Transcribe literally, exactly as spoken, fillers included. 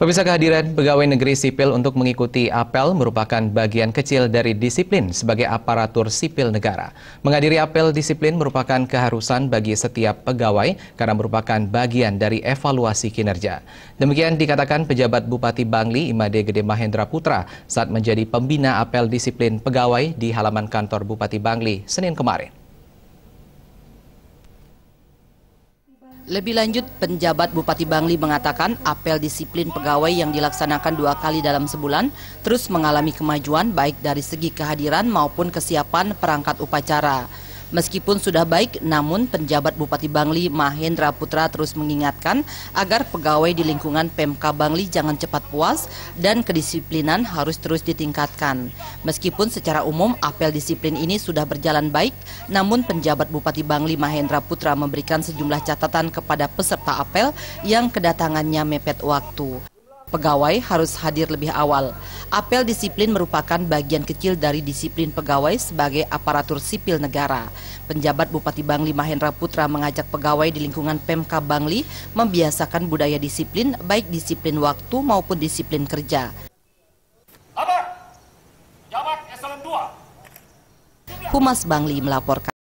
Pemirsa, kehadiran pegawai negeri sipil untuk mengikuti apel merupakan bagian kecil dari disiplin sebagai aparatur sipil negara. Menghadiri apel disiplin merupakan keharusan bagi setiap pegawai karena merupakan bagian dari evaluasi kinerja. Demikian dikatakan pejabat Bupati Bangli Imade Gede Mahendra Putra saat menjadi pembina apel disiplin pegawai di halaman kantor Bupati Bangli Senin kemarin. Lebih lanjut, penjabat Bupati Bangli mengatakan apel disiplin pegawai yang dilaksanakan dua kali dalam sebulan terus mengalami kemajuan baik dari segi kehadiran maupun kesiapan perangkat upacara. Meskipun sudah baik, namun penjabat Bupati Bangli Mahendra Putra terus mengingatkan agar pegawai di lingkungan Pemka Bangli jangan cepat puas dan kedisiplinan harus terus ditingkatkan. Meskipun secara umum apel disiplin ini sudah berjalan baik, namun penjabat Bupati Bangli Mahendra Putra memberikan sejumlah catatan kepada peserta apel yang kedatangannya mepet waktu. Pegawai harus hadir lebih awal. Apel disiplin merupakan bagian kecil dari disiplin pegawai sebagai aparatur sipil negara. Penjabat Bupati Bangli Mahendra Putra mengajak pegawai di lingkungan Pemka Bangli membiasakan budaya disiplin, baik disiplin waktu maupun disiplin kerja. Kabar, jabat eselon dua. Humas Bangli melaporkan.